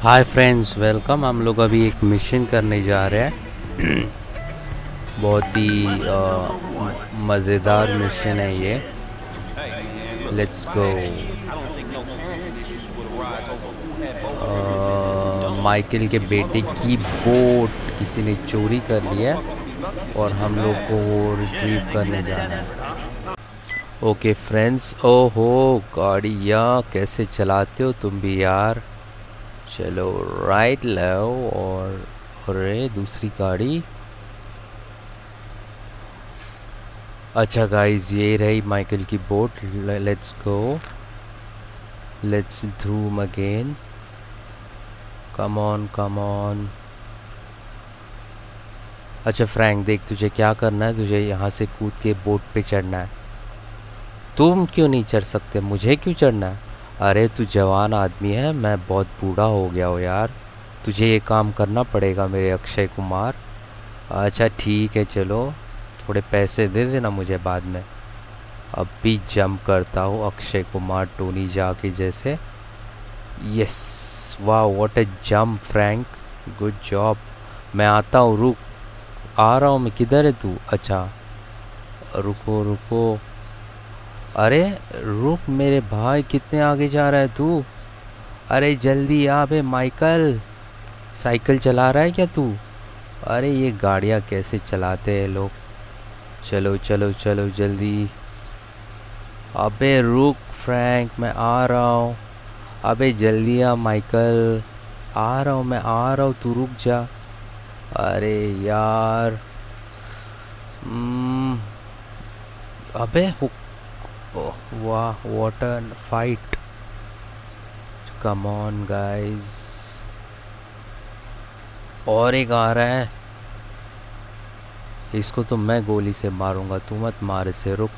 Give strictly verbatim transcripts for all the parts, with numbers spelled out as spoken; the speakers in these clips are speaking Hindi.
Hi friends, welcome. हम लोग अभी एक मिशन करने जा रहे हैं। बहुत ही मज़ेदार मिशन है ये। Let's go. माइकल के बेटे की बोट किसी ने चोरी कर लिया और हम लोग को वो रिट्रीव करने जाना है। Okay friends. ओहो, गाड़ियाँ कैसे चलाते हो तुम भी यार। चलो राइट लो। और अरे दूसरी गाड़ी। अच्छा गाइस, ये रही माइकल की बोट। लेट्स गो, लेट्स धूम again. Come on come on. अच्छा फ्रैंक, देख तुझे क्या करना है। तुझे यहाँ से कूद के बोट पे चढ़ना है। तुम क्यों नहीं चढ़ सकते? मुझे क्यों चढ़ना है? अरे तू जवान आदमी है, मैं बहुत बूढ़ा हो गया हूँ यार। तुझे ये काम करना पड़ेगा मेरे अक्षय कुमार। अच्छा ठीक है, चलो थोड़े पैसे दे देना मुझे बाद में। अब भी जंप करता हूँ अक्षय कुमार टोनी जा के जैसे। यस, वाह what a jump Frank, good job. मैं आता हूँ, रुक। आ रहा हूँ मैं। किधर है तू? अच्छा रुको रुको। अरे रुक मेरे भाई, कितने आगे जा रहा है तू? अरे जल्दी आ बे माइकल। साइकिल चला रहा है क्या तू? अरे ये गाड़ियाँ कैसे चलाते हैं लोग। चलो चलो चलो जल्दी। अबे रुक फ्रैंक, मैं आ रहा हूँ। अबे जल्दी आ माइकल। आ रहा हूँ मैं, आ रहा हूँ, तू रुक जा। अरे यार। हम्म, अबे वाह what a fight. Come on guys. और एक आ रहा है, इसको तो मैं गोली से मारूंगा, तू मत मार इसे, रुक।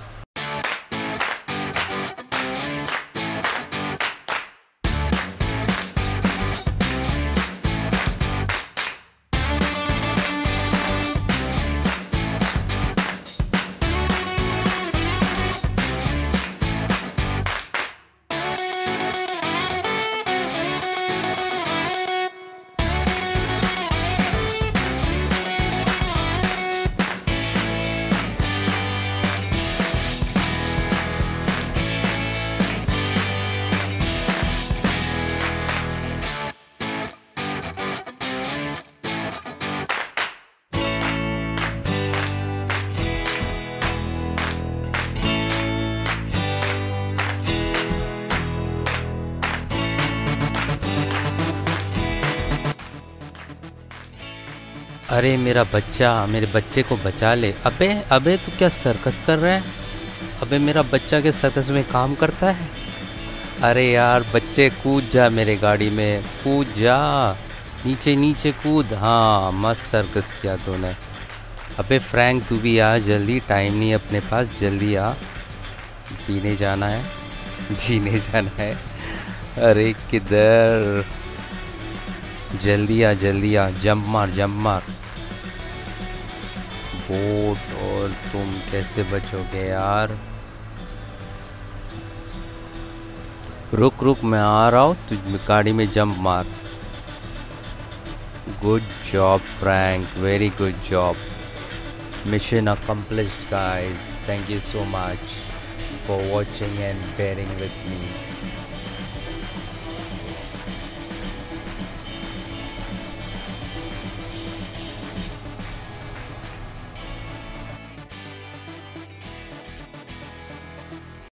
अरे मेरा बच्चा, मेरे बच्चे को बचा ले। अबे अबे तू क्या सर्कस कर रहा है? अबे मेरा बच्चा के सर्कस में काम करता है? अरे यार बच्चे, कूद जा मेरे गाड़ी में, कूद जा नीचे नीचे कूद। हाँ मस्त सर्कस किया तूने। अबे फ्रैंक तू भी आ जल्दी, टाइम नहीं अपने पास, जल्दी आ। पीने जाना है, जीने जाना है। अरे किधर? जल्दी आ जल्दी आ, जंप मार जंप मार। बोट और तुम कैसे बचोगे यार? रुक रुक, मैं आ रहा हूँ, तू गाड़ी में जंप मार। Good job Frank, very good job. Mission accomplished guys. Thank you so much for watching and bearing with me.